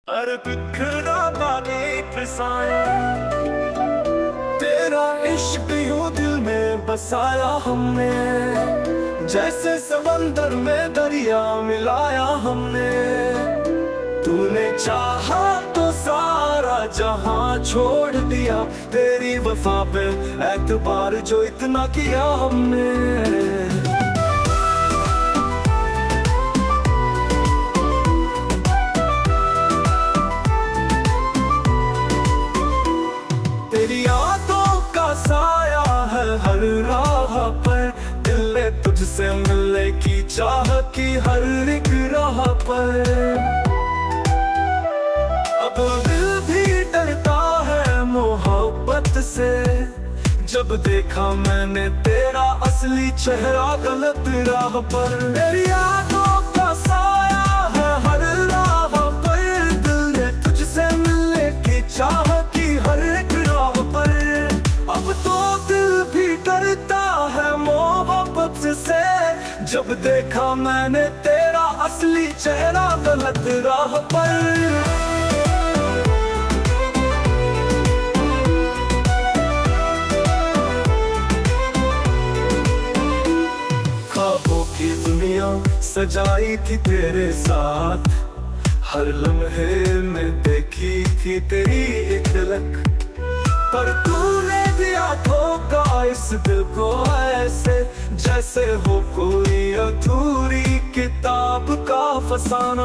अरे बिखरा पानी फिसाया, तेरा इश्क यूं दिल में बसाया हमने, जैसे समंदर में दरिया मिलाया हमने। तूने चाहा तो सारा जहां छोड़ दिया, तेरी वफा पे एतबार जो इतना किया हमने। तेरी यादों का साया है हर राह पर, दिल ने तुझसे मिलने की चाह की हर एक राह पर। अब दिल भी डरता है मोहब्बत से, जब देखा मैंने तेरा असली चेहरा गलत राह पर। तेरी यादों का साया है हर राह पर, दिल ने तुझसे मिलने की चाह की हर एक राह पर। अब तो दिल भी डरता है मोहब्बत से, जब देखा मैंने तेरा असली चेहरा गलत राह पर। ख्वाबों की दुनिया सजाई थी तेरे साथ, हर लम्हे में देखी थी तेरी एक झलक, पर तूने दिया धोखा इस दिल को ऐसे, जैसे हो कोई अधूरी किताब का फसाना।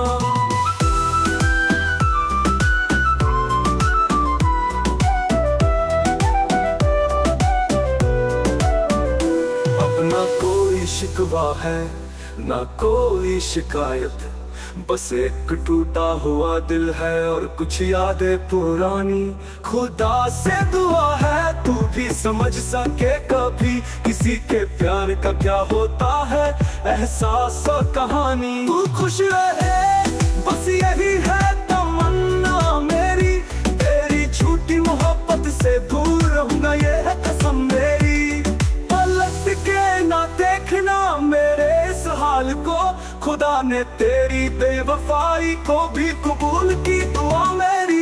अपना कोई शिकवा है ना कोई शिकायत, बस एक टूटा हुआ दिल है और कुछ यादें पुरानी। खुदा से दुआ है तू भी समझ सके कभी, किसी के प्यार का क्या होता है एहसास और कहानी। तू खुश रहे बस यही है तमन्ना मेरी, तेरी झूठी मोहब्बत से दूर रहूंगा ये है कसम मेरी। पलट के ना देखना मेरे इस हाल को, खुदा ने तेरी बेवफाई को भी कबूल की दुआ मेरी।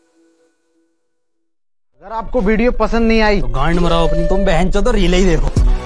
अगर आपको वीडियो पसंद नहीं आई तो गांड मराओ अपनी, तुम बहन चो तो रील ही देखो।